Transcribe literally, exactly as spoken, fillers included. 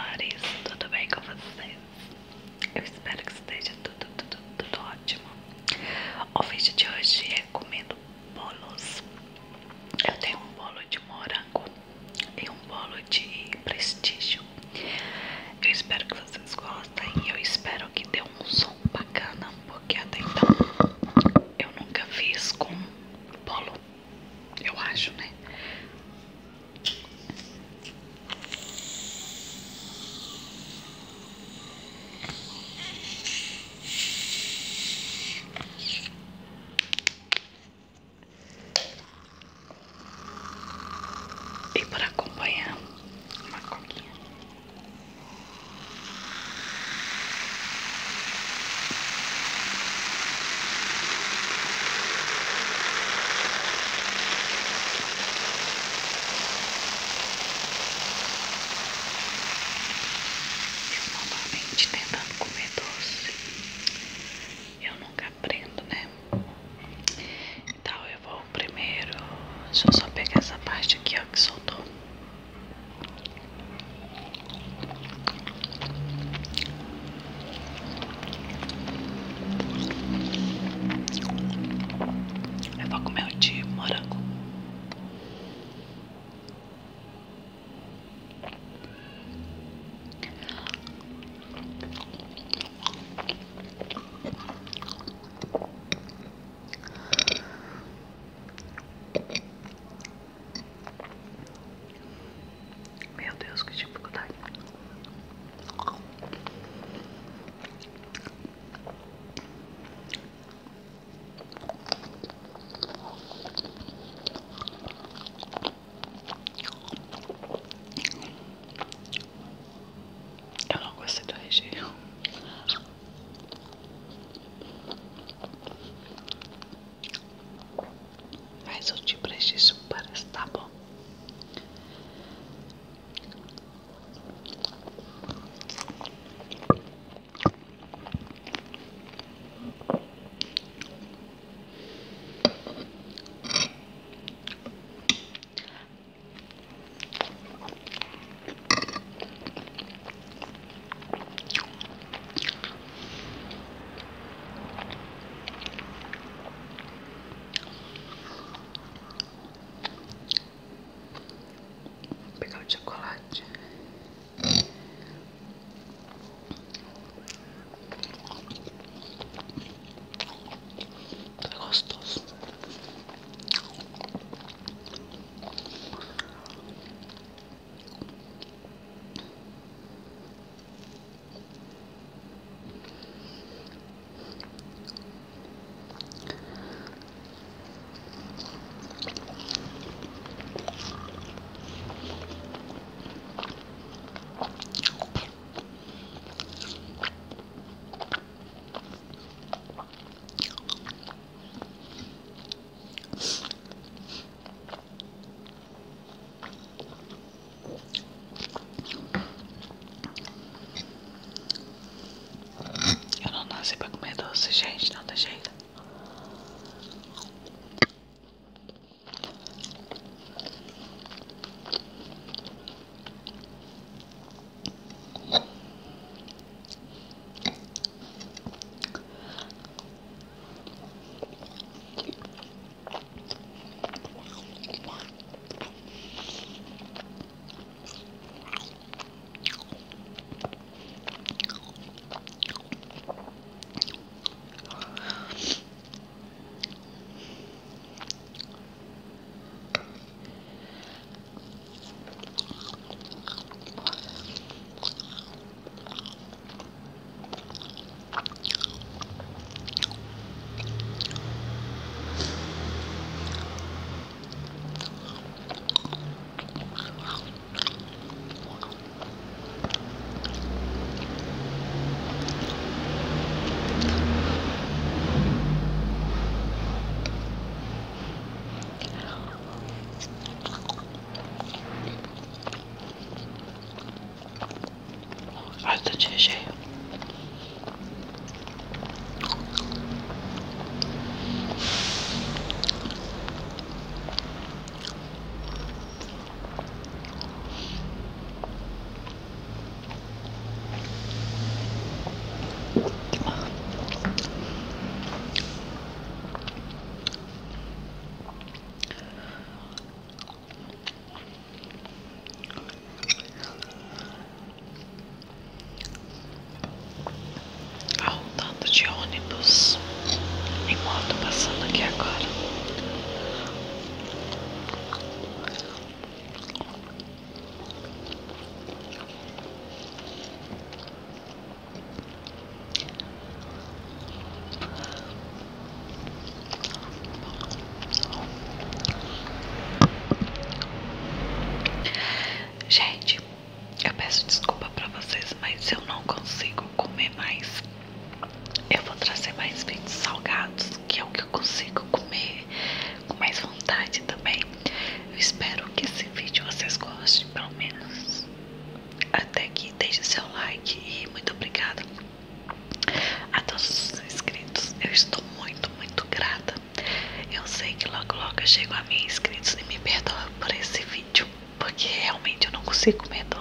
amores, tudo bem com vocês? Eu espero que esteja tudo, tudo, tudo ótimo. O vídeo de hoje é comendo bolos. Eu tenho um bolo de morango e um bolo de prestígio. Eu espero que vocês gostem e eu espero que dê um som bacana, porque até então eu nunca fiz com bolo, eu acho, né? E para acompanhar, uma coquinha. Eu normalmente tentando comer doce, eu nunca aprendo, né? Então eu vou primeiro, deixa eu só pegar essa parte aqui, ó, que soltou. Eu vou comer o de morango. Meu Deus, que dificuldade. Eu não gostei do recheio. Mas o de prestígio parece tá bom. Vou pegar o chocolate. Tá gostoso. Eu não nasci pra comer doce, gente, não tem jeito. Olha o tanto de recheio. chego a mil inscritos e me perdoa por esse vídeo, porque realmente eu não consigo comer doce.